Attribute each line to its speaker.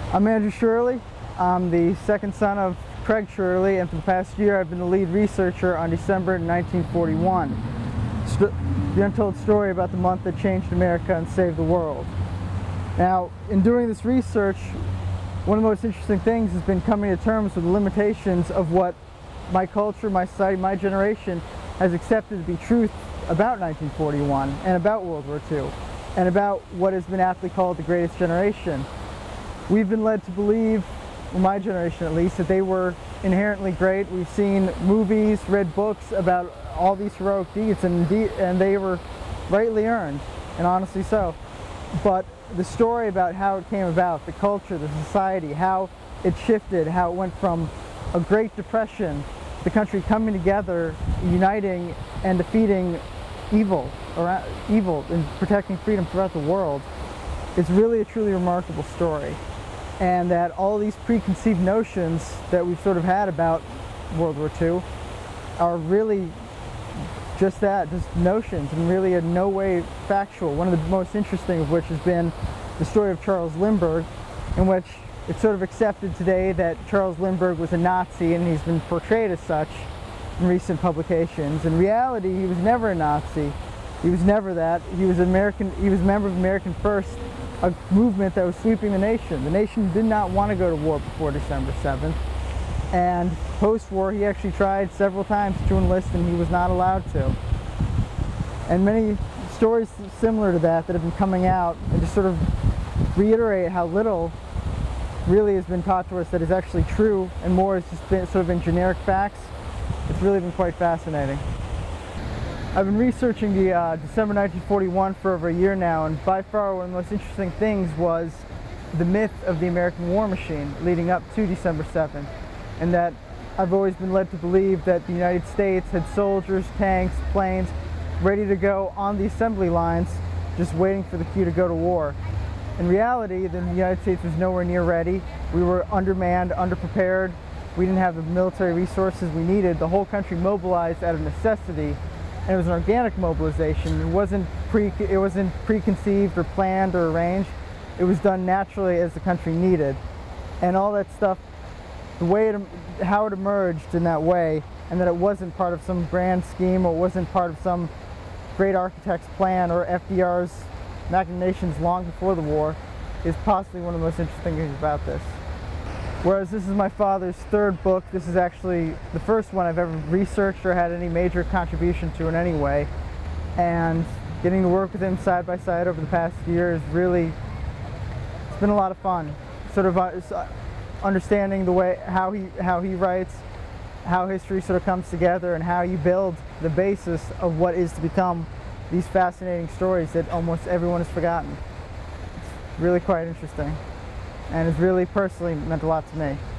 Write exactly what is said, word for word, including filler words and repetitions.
Speaker 1: I'm Andrew Shirley. I'm the second son of Craig Shirley, and for the past year I've been the lead researcher on December nineteen forty-one, St the untold story about the month that changed America and saved the world. Now, in doing this research, one of the most interesting things has been coming to terms with the limitations of what my culture, my society, my generation has accepted to be truth about nineteen forty-one and about World War Two and about what has been aptly called the Greatest Generation. We've been led to believe, well, my generation at least, that they were inherently great. We've seen movies, read books about all these heroic deeds, and, indeed, and they were rightly earned, and honestly so. But the story about how it came about, the culture, the society, how it shifted, how it went from a Great Depression, the country coming together, uniting and defeating evil, around, evil and protecting freedom throughout the world, is really a truly remarkable story. And that all these preconceived notions that we've sort of had about World War Two are really just that, just notions, and really in no way factual. One of the most interesting of which has been the story of Charles Lindbergh, in which it's sort of accepted today that Charles Lindbergh was a Nazi, and he's been portrayed as such in recent publications. In reality, he was never a Nazi. He was never that. He was American. He was a member of American First, a movement that was sweeping the nation. The nation did not want to go to war before December seventh, and post-war he actually tried several times to enlist, and he was not allowed to. And many stories similar to that that have been coming out and just sort of reiterate how little really has been taught to us that is actually true, and more has just been sort of in generic facts. It's really been quite fascinating. I've been researching the uh, December nineteen forty-one for over a year now, and by far one of the most interesting things was the myth of the American war machine leading up to December seventh, and that I've always been led to believe that the United States had soldiers, tanks, planes ready to go on the assembly lines, just waiting for the cue to go to war. In reality, the United States was nowhere near ready. We were undermanned, underprepared. We didn't have the military resources we needed. The whole country mobilized out of necessity, and it was an organic mobilization. It wasn't pre it wasn't preconceived or planned or arranged. It was done naturally as the country needed. And all that stuff, the way it, how it emerged in that way, and that it wasn't part of some grand scheme, or it wasn't part of some great architect's plan, or F D R's machinations long before the war, is possibly one of the most interesting things about this. Whereas this is my father's third book, this is actually the first one I've ever researched or had any major contribution to in any way. And getting to work with him side by side over the past year is really, it's been a lot of fun. Sort of uh, understanding the way, how he, how he writes, how history sort of comes together, and how you build the basis of what is to become these fascinating stories that almost everyone has forgotten. It's really quite interesting, and it's really personally meant a lot to me.